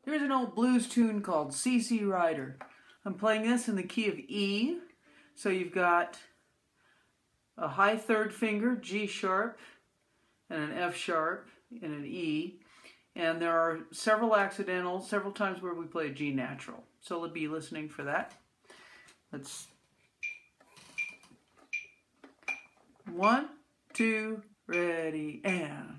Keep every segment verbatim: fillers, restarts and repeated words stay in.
There's an old blues tune called C C Rider. I'm playing this in the key of E. So you've got a high third finger, G sharp, and an F sharp, and an E. And there are several accidentals, several times where we play G natural. So we'll be listening for that. Let's... One, two, ready, and...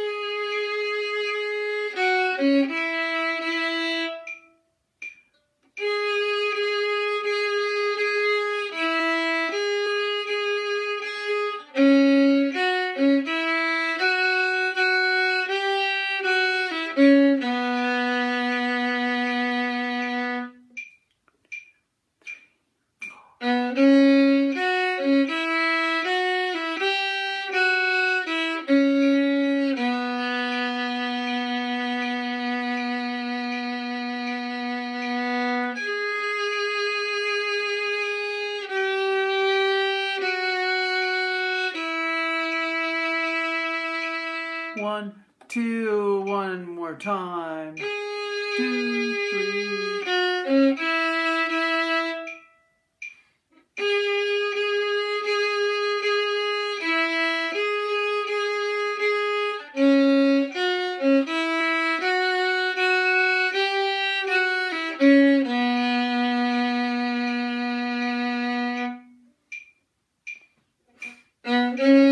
One, two, one more time. Two, three. Mm-hmm.